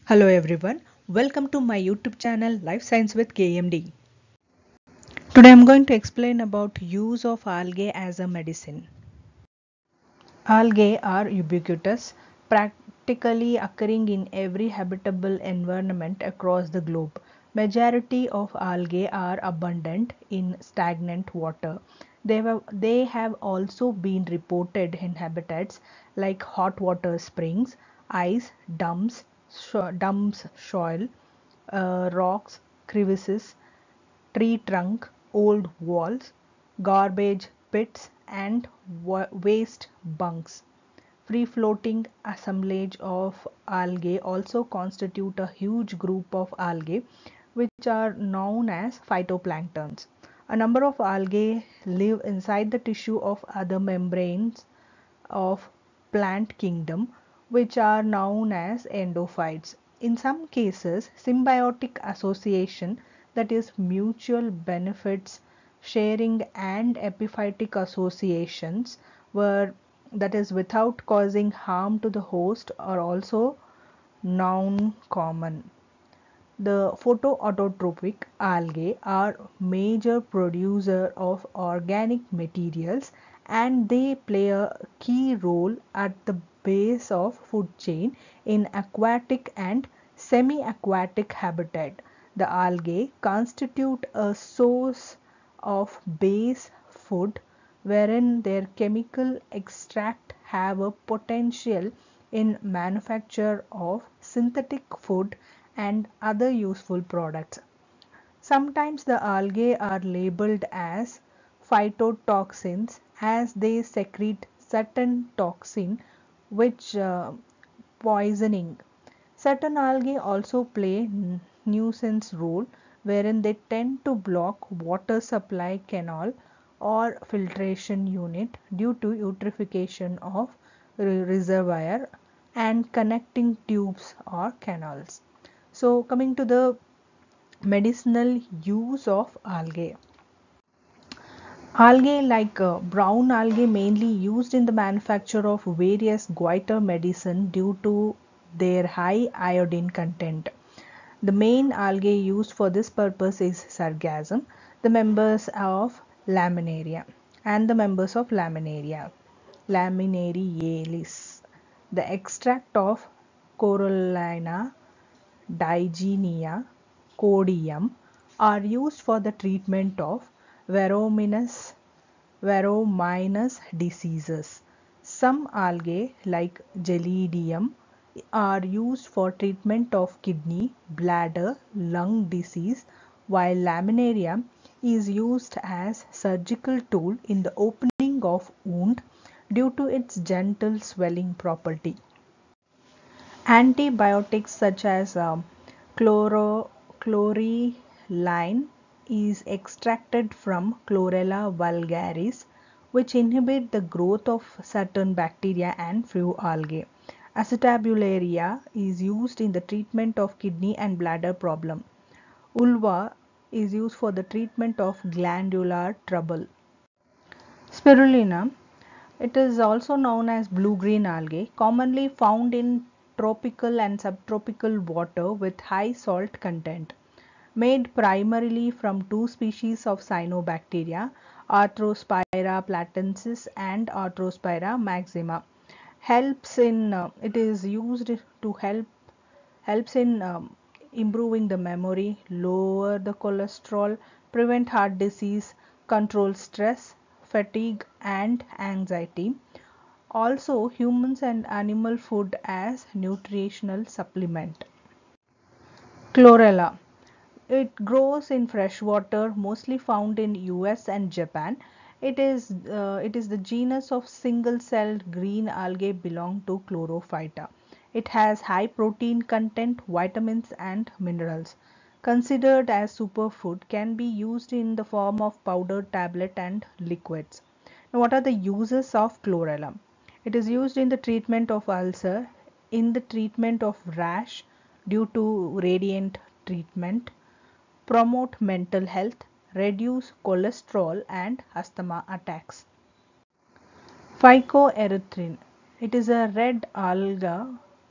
Hello everyone, welcome to my YouTube channel Life Science with KMD. Today I'm going to explain about use of algae as a medicine. Algae are ubiquitous, practically occurring in every habitable environment across the globe. Majority of algae are abundant in stagnant water. They have also been reported in habitats like hot water springs, ice dumps, soil, rocks, crevices, tree trunk, old walls, garbage pits, and waste bunks. Free floating assemblage of algae also constitute a huge group of algae which are known as phytoplanktons. A number of algae live inside the tissue of other membranes of plant kingdom which are known as endophytes. In some cases, symbiotic association, that is mutual benefits sharing, and epiphytic associations were, that is without causing harm to the host, are also known common. The photoautotropic algae are major producer of organic materials, and they play a key role at the base of food chain in aquatic and semi-aquatic habitat. The algae constitute a source of base food wherein their chemical extract have a potential in manufacture of synthetic food and other useful products. Sometimes the algae are labeled as phytotoxins as they secrete certain toxin which poisoning. Certain algae also play nuisance role wherein they tend to block water supply canal or filtration unit due to eutrophication of reservoir and connecting tubes or canals. So coming to the medicinal use of algae. Algae like brown algae mainly used in the manufacture of various goiter medicine due to their high iodine content. The main algae used for this purpose is sargassum, the members of Laminaria and the members of Laminarialis. The extract of Corallina, Digenea, Codium are used for the treatment of verominous diseases. Some algae like Gelidium are used for treatment of kidney, bladder, lung disease, while Laminaria is used as surgical tool in the opening of wound due to its gentle swelling property. Antibiotics such as chlorine is extracted from Chlorella vulgaris, which inhibit the growth of certain bacteria and few algae. Acetabularia is used in the treatment of kidney and bladder problem. Ulva is used for the treatment of glandular trouble. Spirulina, it is also known as blue-green algae, commonly found in tropical and subtropical water with high salt content. Made primarily from two species of cyanobacteria, Arthrospira platensis and Arthrospira maxima. It is used to helps in improving the memory, lower the cholesterol, prevent heart disease, control stress, fatigue and anxiety. Also humans and animal food as nutritional supplement. Chlorella. It grows in freshwater, mostly found in US and Japan. It is the genus of single-celled green algae belong to Chlorophyta. It has high protein content, vitamins and minerals. Considered as superfood, can be used in the form of powder, tablet and liquids. Now, what are the uses of chlorella? It is used in the treatment of ulcer, in the treatment of rash due to radiant treatment, promote mental health, reduce cholesterol and asthma attacks. Phycoerythrin. It is a red alga.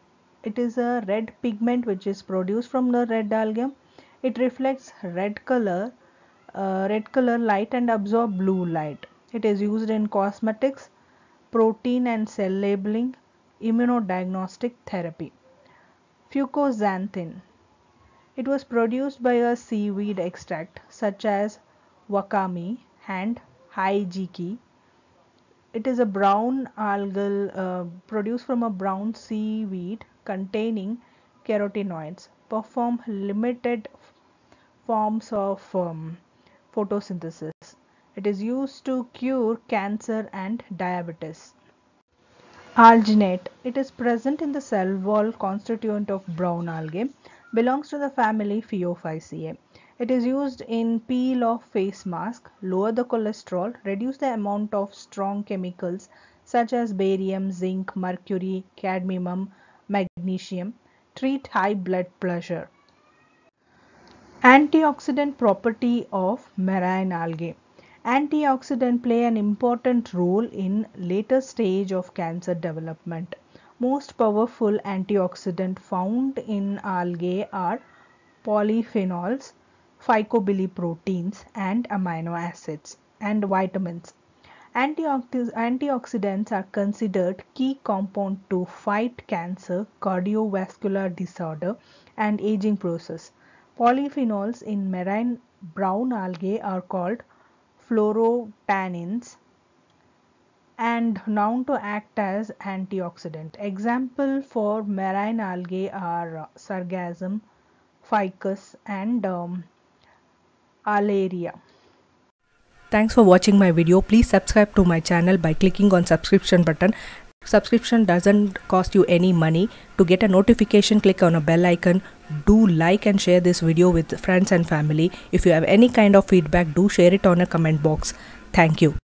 It is a red pigment which is produced from the red algae. It reflects red color light and absorb blue light. It is used in cosmetics, protein and cell labeling, immunodiagnostic therapy. Fucoxanthin. It was produced by a seaweed extract such as wakame and hijiki. It is a brown algal produced from a brown seaweed containing carotenoids. Perform limited forms of photosynthesis. It is used to cure cancer and diabetes. Alginate. It is present in the cell wall constituent of brown algae. Belongs to the family Phaeophyceae. It is used in peel of face mask, lower the cholesterol, reduce the amount of strong chemicals such as barium, zinc, mercury, cadmium, magnesium, treat high blood pressure. Antioxidant property of marine algae. Antioxidants play an important role in later stage of cancer development. Most powerful antioxidants found in algae are polyphenols, phycobiliproteins, and amino acids and vitamins. Antioxidants are considered key compound to fight cancer, cardiovascular disorder, and aging process. Polyphenols in marine brown algae are called fluorotannins and known to act as antioxidant. Example for marine algae are sargassum, ficus, and alaria. Thanks for watching my video. Please subscribe to my channel by clicking on subscription button. Subscription doesn't cost you any money. To get a notification, click on a bell icon. Do like and share this video with friends and family. If you have any kind of feedback, do share it on a comment box. Thank you.